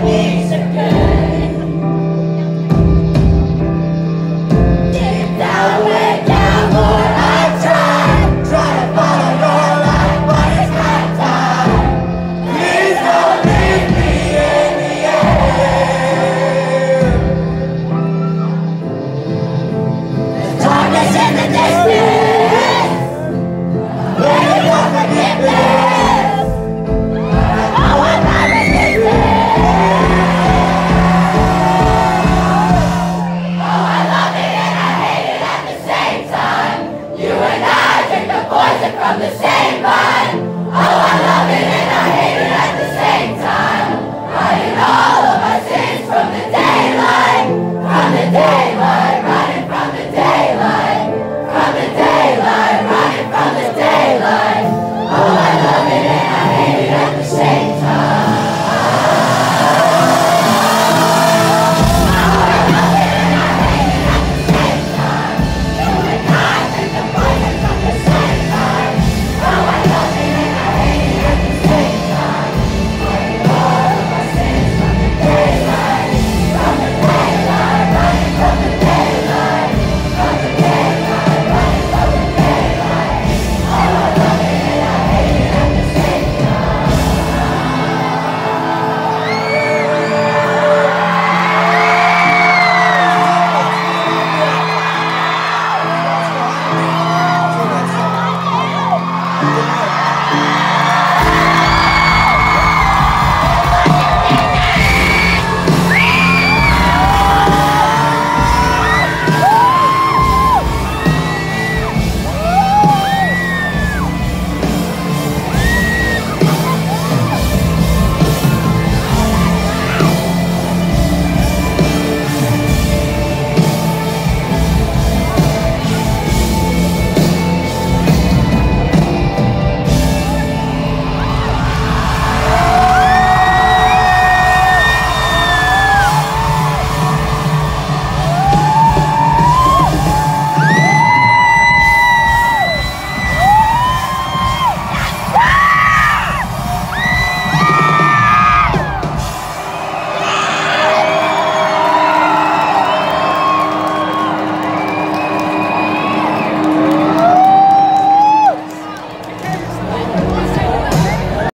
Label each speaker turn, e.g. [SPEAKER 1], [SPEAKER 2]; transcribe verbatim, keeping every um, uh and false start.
[SPEAKER 1] knees again. Deep down, way down, Lord, I try, try to follow your light, but it's not time. Please don't leave me in the air. The darkness in the distance, waiting for forgiveness. Oh, I'm not resisting. Oh, I love it and I hate it at the same time. You and I drink the poison from the same vine. Oh, I love it and I hate it at the same time. Hiding all of my sins from the daylight, from the daylight.